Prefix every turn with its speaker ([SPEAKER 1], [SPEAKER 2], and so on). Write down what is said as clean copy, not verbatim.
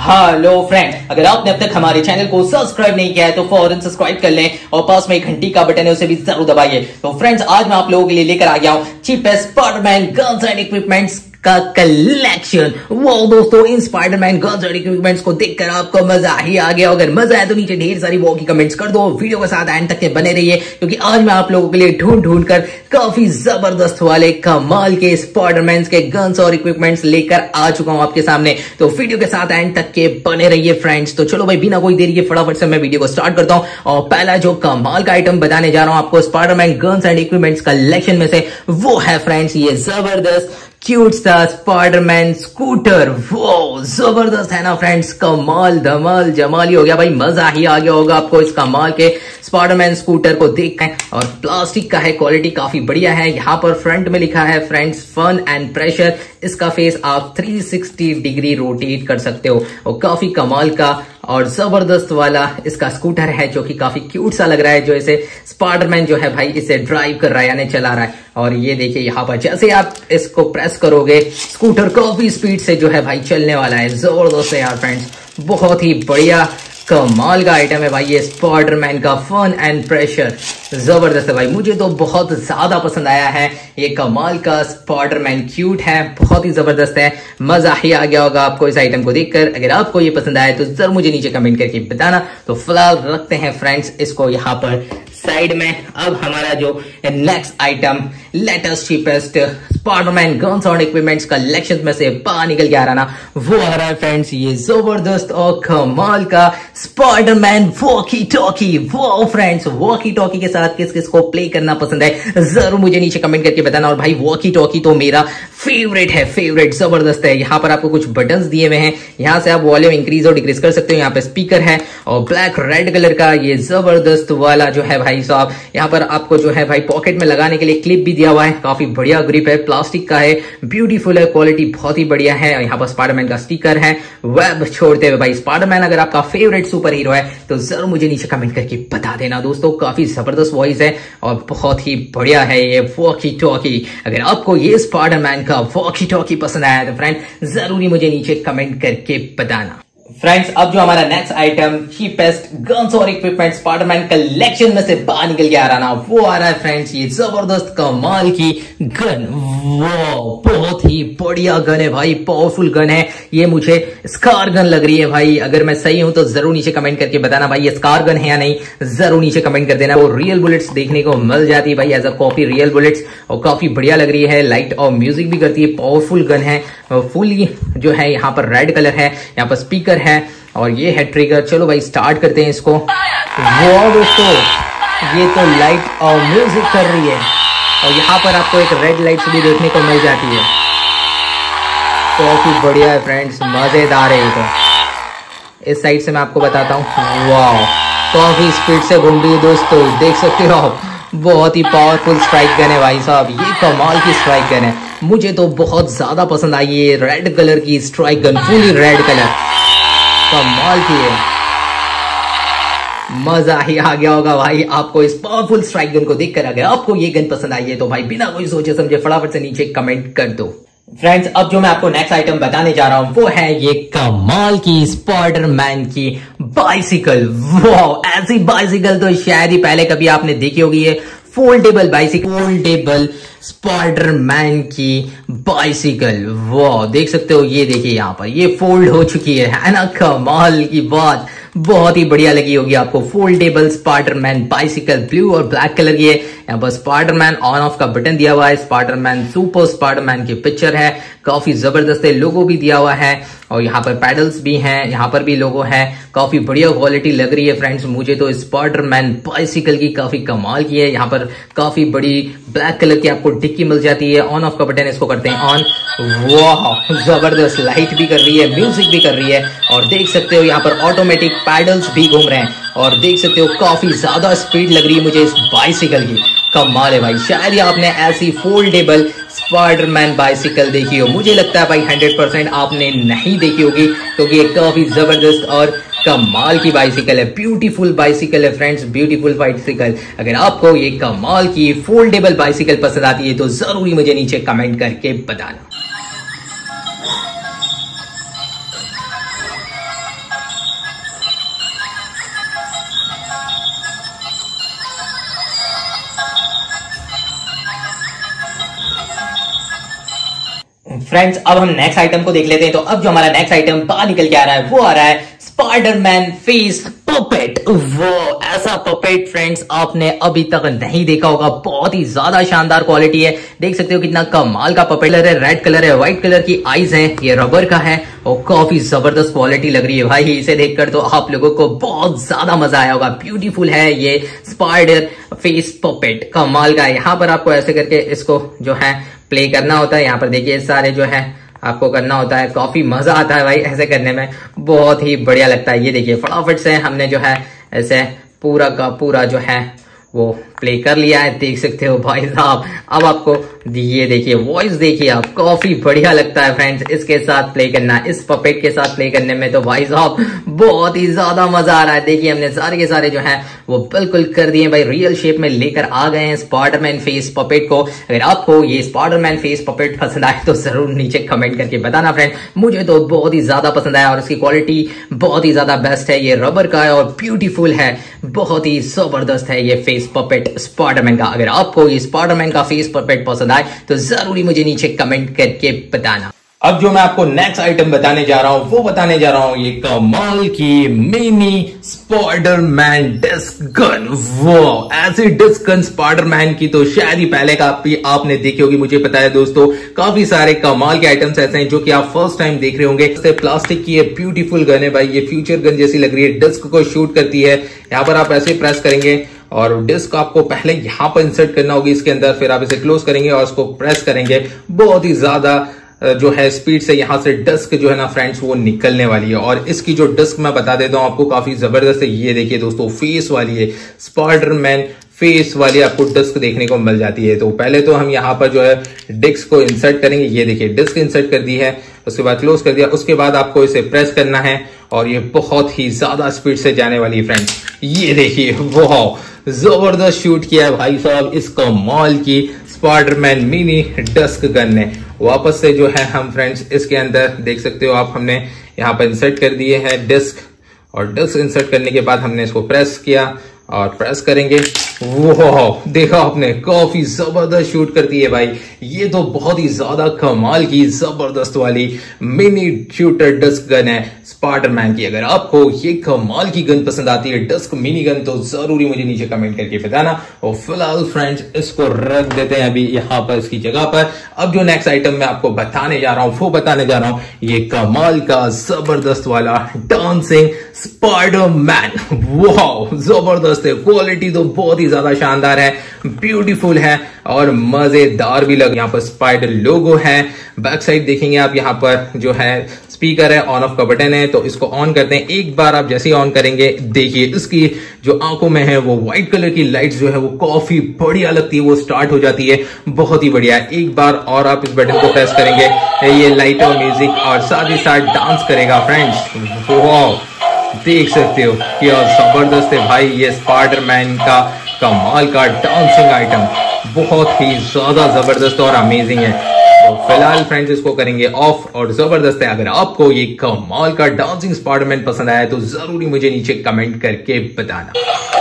[SPEAKER 1] Hello friend, अगर आपने अब तक हमारे चैनल को सब्सक्राइब नहीं किया है तो फौरन सब्सक्राइब कर लें और पास में एक घंटी का बटन है उसे भी जरूर दबाइए। तो फ्रेंड्स, आज मैं आप लोगों के लिए लेकर आ गया हूं cheapest Spiderman guns and equipments का कलेक्शन। वो दोस्तों, इन स्पाइडरमैन गन्स और इक्विपमेंट्स को देखकर आपको मजा ही आ गया। अगर मजा आया तो नीचे ढेर सारी वो की कमेंट्स कर दो। वीडियो के साथ एंड तक के बने रहिए, क्योंकि आज मैं आप लोगों के लिए ढूंढ कर काफी जबरदस्त वाले कमाल के स्पाइडरमैन के गन्स और इक्विपमेंट्स लेकर आ चुका हूं आपके सामने। तो वीडियो के साथ एंड तक के बने रहिए फ्रेंड्स। तो चलो भाई, बिना कोई देरी के फटाफट से मैं वीडियो को स्टार्ट करता हूं। और पहला जो कमाल का आइटम बताने जा रहा हूं आपको Spiderman guns and equipments collection में से, वो है फ्रेंड्स ये जबरदस्त क्यूट सा स्पाइडरमैन स्कूटर। वो जबरदस्त है ना फ्रेंड्स, कमाल धमाल जमाल ही हो गया भाई। मजा ही आ गया होगा आपको इस कमाल के स्पाइडरमैन स्कूटर को देखकर। और प्लास्टिक का है, क्वालिटी काफी बढ़िया है। यहाँ पर फ्रंट में लिखा है फ्रेंड्स फन एंड प्रेशर। इसका फेस आप 360 डिग्री रोटेट कर सकते हो और काफी कमाल का और जबरदस्त वाला इसका स्कूटर है, जो कि काफी क्यूट सा लग रहा है। जो इसे स्पाइडरमैन जो है भाई इसे ड्राइव कर रहा है यानी चला रहा है। और ये देखिए यहाँ पर जैसे आप इसको प्रेस करोगे स्कूटर काफी स्पीड से जो है भाई चलने वाला है। जबरदस्त है यार फ्रेंड्स, बहुत ही बढ़िया कमाल का आइटम है भाई ये स्पाइडरमैन का फन एंड प्रेशर। जबरदस्त है भाई, मुझे तो बहुत ज्यादा पसंद आया है ये कमाल का स्पाइडरमैन। क्यूट है, बहुत ही जबरदस्त है। मजा ही आ गया होगा आपको इस आइटम को देखकर। अगर आपको ये पसंद आया तो जरूर मुझे नीचे कमेंट करके बताना। तो फिलहाल रखते हैं फ्रेंड्स इसको यहाँ पर साइड में। अब हमारा जो next item latest cheapest Spiderman guns और इक्विपमेंट्स कलेक्शन में से बाहर निकल के आ रहा ना, वो आ रहा है फ्रेंड्स ये जबरदस्त और कमाल का स्पाइडरमैन वॉकी टॉकी। वो फ्रेंड्स, वॉकी टॉकी के साथ किस किस को प्ले करना पसंद है जरूर मुझे नीचे कमेंट करके बताना। और भाई वॉकी टॉकी तो मेरा फेवरेट है, फेवरेट जबरदस्त है। यहाँ पर आपको कुछ बटन्स दिए हुए हैं, यहाँ से आप वॉल्यूम इंक्रीज और डिक्रीज कर सकते हो। यहाँ पे स्पीकर है और ब्लैक रेड कलर का ये जबरदस्त वाला जो है भाई साहब, यहाँ पर आपको जो है भाई पॉकेट में लगाने के लिए क्लिप भी दिया हुआ है। काफी बढ़िया ग्रिप है, प्लास्टिक का है, ब्यूटीफुल है, क्वालिटी बहुत ही बढ़िया है। यहाँ पर स्पाइडरमैन का स्टिकर है। वेब छोड़ते हुए भाई, स्पाइडरमैन अगर आपका फेवरेट सुपर हीरो है तो जरूर मुझे नीचे कमेंट करके बता देना दोस्तों। काफी जबरदस्त वॉइस है और बहुत ही बढ़िया है ये वॉकी टॉकी। अगर आपको ये स्पाइडरमैन का वॉकी टॉकी पसंद आया तो फ्रेंड जरूरी मुझे नीचे कमेंट करके बताना। फ्रेंड्स, अब जो हमारा नेक्स्ट आइटम चीपेस्ट गन्स और इक्विपमेंट स्पाइडरमैन कलेक्शन में से बाहर निकल के आ रहा ना, वो आ रहा है फ्रेंड्स ये जबरदस्त कमाल की गन। वो बहुत ही बढ़िया गन है भाई, पावरफुल गन है ये। मुझे स्कार गन लग रही है भाई। अगर मैं सही हूं तो जरूर नीचे कमेंट करके बताना भाई ये स्कार गन है या नहीं, जरूर नीचे कमेंट कर देना। वो रियल बुलेट्स देखने को मिल जाती है भाई as a copy real bullets, और काफी बढ़िया लग रही है। लाइट और म्यूजिक भी करती है, पावरफुल गन है। फुल जो है यहाँ पर रेड कलर है, यहाँ पर स्पीकर है और ये है ट्रिगर। चलो भाई स्टार्ट करते हैं इसको। वो दोस्तों, ये तो लाइट और म्यूजिक कर रही है और यहाँ पर आपको एक रेड लाइट भी देखने को मिल जाती है। काफी बढ़िया है फ्रेंड्स, मजेदार है ये तो। इस साइड से मैं आपको बताता हूँ, वाह काफी स्पीड से घूम रही है दोस्तों, देख सकते हो आप। बहुत ही पावरफुल स्ट्राइक गन है भाई साहब, ये कमाल की स्ट्राइक गन है। मुझे तो बहुत ज्यादा पसंद आई ये रेड कलर की strike gun, fully red colour, कमाल की है। मजा ही आ गया होगा भाई आपको इस पावरफुल स्ट्राइक गन को देखकर। अगर आपको ये गन पसंद आई है तो भाई बिना कोई सोचे समझे फटाफट से नीचे कमेंट कर दो। फ्रेंड्स, अब जो मैं आपको नेक्स्ट आइटम बताने जा रहा हूं वो है ये कमाल की स्पाइडरमैन की बाइसिकल। वाह, ऐसी बाइसिकल तो शायद ही पहले कभी आपने देखी होगी। ये फोल्डेबल बाइसिकल, फोल्डेबल स्पाइडरमैन की बाइसिकल। वाह, देख सकते हो, ये देखिए यहाँ पर ये फोल्ड हो चुकी है ना। कमाल की बात, बहुत ही बढ़िया लगी होगी आपको। फोल्डेबल स्पाइडरमैन बाइसिकल, ब्लू और ब्लैक कलर की है। यहाँ पर स्पाइडरमैन ऑन ऑफ का बटन दिया हुआ है, स्पाइडरमैन सुपर स्पाइडरमैन की पिक्चर है, काफी जबरदस्त है। लोगो भी दिया हुआ है और यहाँ पर पैडल्स भी हैं, यहाँ पर भी लोगो है। काफी बढ़िया क्वालिटी लग रही है फ्रेंड्स। मुझे तो स्पाइडरमैन बाइसिकल की काफी कमाल की है। यहाँ पर काफी बड़ी ब्लैक कलर की आपको डिक्की मिल जाती है। ऑन ऑफ का बटन, इसको करते हैं ऑन। वाह, जबरदस्त लाइट भी कर रही है, म्यूजिक भी कर रही है और देख सकते हो यहाँ पर ऑटोमेटिक पैडल्स भी घूम रहे हैं और देख सकते हो काफी ज्यादा स्पीड लग रही है मुझे इस बाइसिकल की। कमाल है भाई, शायद ही आपने ऐसी फोल्डेबल स्पाइडरमैन बाइसिकल देखी हो। मुझे लगता है भाई 100% आपने नहीं देखी होगी, क्योंकि ये काफी जबरदस्त और कमाल की बाइसिकल है। ब्यूटीफुल बाइसिकल है फ्रेंड्स, ब्यूटीफुल बाइसिकल। अगर आपको ये कमाल की फोल्डेबल बाइसिकल पसंद आती है तो जरूरी मुझे नीचे कमेंट करके बताना। फ्रेंड्स अब हम नेक्स्ट आइटम को देख लेते हैं। तो अब जो हमारा नेक्स्ट आइटम बाहर निकल के आ रहा है वो आ रहा है स्पाइडरमैन फेस पपेट। वो ऐसा पपेट फ्रेंड्स आपने अभी तक नहीं देखा होगा, बहुत ही ज्यादा शानदार क्वालिटी है। देख सकते हो कितना कमाल का पपेट है, रेड कलर है, व्हाइट कलर की आईज है, ये रबर का है और काफी जबरदस्त क्वालिटी लग रही है भाई। इसे देखकर तो आप लोगों को बहुत ज्यादा मजा आया होगा। ब्यूटीफुल है ये स्पाइडर फेस पपेट, कमाल का है। यहाँ पर आपको ऐसे करके इसको जो है प्ले करना होता है। यहाँ पर देखिए सारे जो है आपको करना होता है, काफी मजा आता है भाई ऐसे करने में, बहुत ही बढ़िया लगता है। ये देखिए फटाफट से हमने जो है ऐसे पूरा का पूरा जो है वो प्ले कर लिया है, देख सकते हो भाई साहब। अब आपको ये देखिए वॉइस देखिए आप, काफी बढ़िया लगता है फ्रेंड्स इसके साथ प्ले करना, इस पपेट के साथ प्ले करने में तो भाई साहब बहुत ही ज्यादा मजा आ रहा है। देखिए हमने सारे के सारे जो है वो बिल्कुल कर दिए भाई, रियल शेप में लेकर आ गए हैं स्पाइडरमैन फेस पपेट को। अगर आपको ये स्पाइडरमैन फेस पपेट पसंद आए तो जरूर नीचे कमेंट करके बताना फ्रेंड। मुझे तो बहुत ही ज्यादा पसंद आया और इसकी क्वालिटी बहुत ही ज्यादा बेस्ट है। ये रबर का है और ब्यूटीफुल है, बहुत ही जबरदस्त है ये फेस पपेट स्पाइडरमैन का। अगर आपको ये स्पाइडरमैन का फेस पपेट पसंद आए तो जरूरी मुझे नीचे कमेंट करके बताना।
[SPEAKER 2] अब जो मैं आपको नेक्स्ट आइटम बताने जा रहा हूं वो बताने जा रहा हूं ये कमाल की मिनी स्पाइडरमैन डिस्क गन। वो ऐसी डिस्क गन स्पाइडरमैन की तो शायद ही पहले का आपने देखी होगी, मुझे पता है दोस्तों। काफी सारे कमाल के आइटम्स ऐसे हैं जो कि आप फर्स्ट टाइम देख रहे होंगे। प्लास्टिक की ये ब्यूटीफुल गन है भाई, ये फ्यूचर गन जैसी लग रही है, डिस्क को शूट करती है। यहाँ पर आप ऐसे प्रेस करेंगे और डिस्क आपको पहले यहां पर इंसर्ट करना होगी इसके अंदर, फिर आप इसे क्लोज करेंगे और इसको प्रेस करेंगे। बहुत ही ज्यादा जो है स्पीड से यहां से डिस्क जो है ना फ्रेंड्स वो निकलने वाली है। और इसकी जो डिस्क मैं बता देता हूं आपको, काफी जबरदस्त है। ये देखिए दोस्तों फेस वाली है, स्पाइडरमैन फेस वाली आपको डिस्क देखने को मिल जाती है। तो पहले तो हम यहाँ पर जो है डिस्क को इंसर्ट करेंगे। ये देखिए डिस्क इंसर्ट कर दी है, उसके बाद क्लोज कर दिया, उसके बाद आपको इसे प्रेस करना है और ये बहुत ही ज्यादा स्पीड से जाने वाली है फ्रेंड्स। ये देखिए वाह जबरदस्त शूट किया है भाई साहब इस कमाल की स्पाइडरमैन मिनी डिस्क गन ने। वापस से जो है हम फ्रेंड्स इसके अंदर देख सकते हो आप, हमने यहाँ पर इंसर्ट कर दिए हैं डिस्क, और डिस्क इंसर्ट करने के बाद हमने इसको प्रेस किया और प्रेस करेंगे। वाह देखा आपने, काफी जबरदस्त शूट कर दी है भाई। ये तो बहुत ही ज्यादा कमाल की जबरदस्त वाली मिनी शूटर डिस्क गन है स्पाइडरमैन की। अगर आपको ये कमाल की गन पसंद आती है डिस्क मिनी गन तो जरूरी मुझे नीचे कमेंट करके बताना। और फिलहाल फ्रेंड्स इसको रख देते हैं अभी यहाँ पर इसकी जगह पर। अब जो नेक्स्ट आइटम मैं आपको बताने जा रहा हूं वो बताने जा रहा हूं ये कमाल का जबरदस्त वाला डांसिंग स्पाइडरमैन। वाह जबरदस्त है, क्वालिटी तो बहुत ही ज्यादा शानदार है, ब्यूटीफुल है और मजेदार भी लग। यहाँ पर स्पाइडर लोगो है, बैक साइड देखेंगे आप, यहाँ पर जो है स्पीकर है, ऑन ऑफ का बटन है, तो इसको ऑन करते हैं। एक बार आप जैसे ही ऑन करेंगे देखिए इसकी जो आंखों में है वो व्हाइट कलर की लाइट्स जो है वो काफी बढ़िया लगती है, वो स्टार्ट हो जाती है, बहुत ही बढ़िया है। एक बार और आप इस बटन को प्रेस करेंगे, ये लाइट और म्यूजिक और साथ ही साथ डांस करेगा फ्रेंड्स। वाह देख सकते हो क्या जबरदस्त है भाई ये स्पाइडरमैन का कमाल का डांसिंग आइटम, बहुत ही ज्यादा जबरदस्त और अमेजिंग है। तो फिलहाल फ्रेंड्स इसको करेंगे ऑफ और जबरदस्त है। अगर आपको ये कमाल का डांसिंग स्पाइडरमैन पसंद आया तो जरूरी मुझे नीचे कमेंट करके बताना।